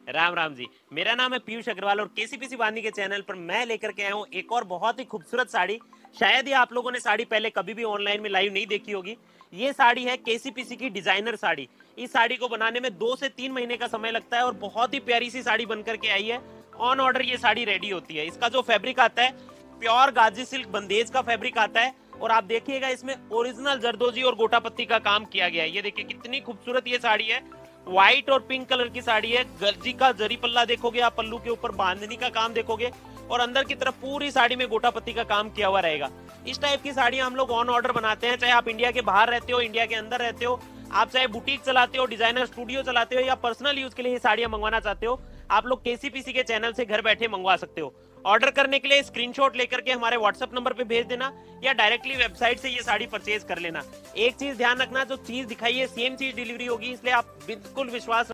राम राम जी। मेरा नाम है पीयूष अग्रवाल और केसीपीसी बांधनी के चैनल पर मैं लेकर के आया हूँ एक और बहुत ही खूबसूरत साड़ी। शायद ही आप लोगों ने साड़ी पहले कभी भी ऑनलाइन में लाइव नहीं देखी होगी। ये साड़ी है केसीपीसी की डिजाइनर साड़ी। इस साड़ी को बनाने में 2 से 3 महीने का समय लगता है और बहुत ही प्यारी सी साड़ी बनकर के आई है। ऑन ऑर्डर ये साड़ी रेडी होती है। इसका जो फैब्रिक आता है प्योर गाजी सिल्क बंदेज का फैब्रिक आता है और आप देखिएगा इसमें ओरिजिनल जरदोजी और गोटा पत्ती का काम किया गया है। ये देखिए कितनी खूबसूरत ये साड़ी है। व्हाइट और पिंक कलर की साड़ी है। गर्जी का जरी पल्ला देखोगे आप, पल्लू के ऊपर बांधनी का काम देखोगे और अंदर की तरफ पूरी साड़ी में गोटा पत्ती का काम किया हुआ रहेगा। इस टाइप की साड़ी हम लोग ऑन ऑर्डर बनाते हैं, चाहे आप इंडिया के बाहर रहते हो, इंडिया के अंदर रहते हो, आप चाहे बुटीक चलाते हो, डिजाइनर स्टूडियो चलाते हो या पर्सनल यूज के लिए ये साड़ियां मंगवाना चाहते हो, आप लोग केसीपीसी के चैनल से घर बैठे मंगवा सकते हो। ऑर्डर करने के लिए स्क्रीनशॉट लेकर के हमारे व्हाट्सएप नंबर पे भेज देना या डायरेक्टली वेबसाइट से ये साड़ी परचेज कर लेना। एक चीज ध्यान रखना, जो चीज दिखाई है सेम चीज डिलीवरी होगी, इसलिए आप बिल्कुल विश्वास